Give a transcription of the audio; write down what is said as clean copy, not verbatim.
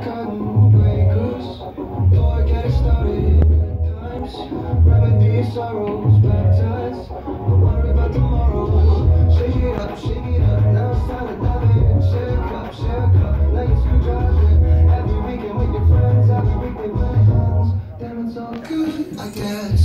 Cutting breakers, boy, get it started. Good times, remedy sorrows, bad times. Don't worry about tomorrow. Shake it up, now it's time to dive in. Share a cup, like a screwdriver. Every weekend with your friends, every week they plans. Damn, it's all good, I guess.